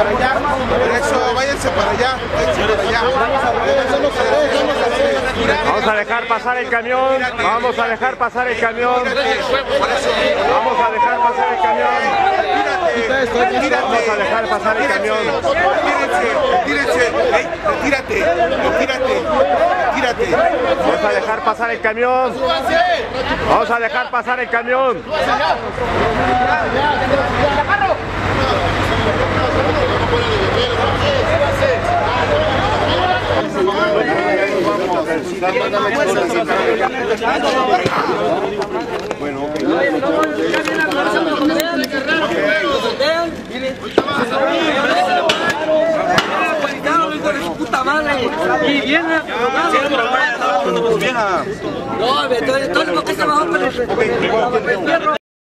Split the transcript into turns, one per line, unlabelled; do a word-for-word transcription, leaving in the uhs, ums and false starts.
para allá. Por eso, váyanse para allá. Váyanse para allá.
Vamos a dejar pasar el camión. Vamos a dejar pasar el camión. Vamos a dejar pasar el camión. Vamos a dejar pasar el camión.
Retírate, retírate, retírate, retírate.
Vamos a dejar pasar el camión. Vamos a dejar pasar el camión.
Bueno,
y viene a no, todo, todo, todo, todo, todo, todo, todo, todo, todo, todo, todo, todo, todo,